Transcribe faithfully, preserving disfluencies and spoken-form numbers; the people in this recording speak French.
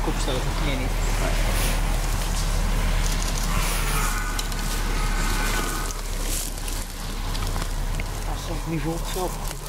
kopstoot, of meer niet? Als het niveau op veld.